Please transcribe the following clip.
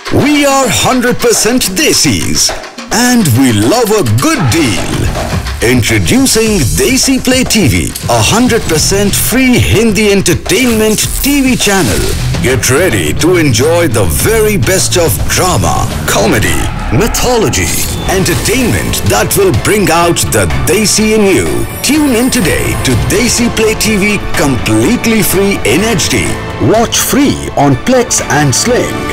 We are 100% Desis and we love a good deal. Introducing Desi Play TV, a 100% free Hindi entertainment TV channel. Get ready to enjoy the very best of drama, comedy, mythology, entertainment that will bring out the Desi in you. Tune in today to Desi Play TV completely free in HD. Watch free on Plex and Sling.